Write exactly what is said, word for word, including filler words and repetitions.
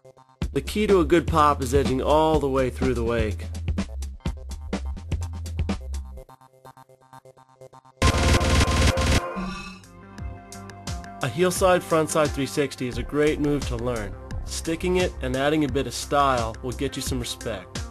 The key to a good pop is edging all the way through the wake. A heel slide frontside three sixty is a great move to learn. Sticking it and adding a bit of style will get you some respect.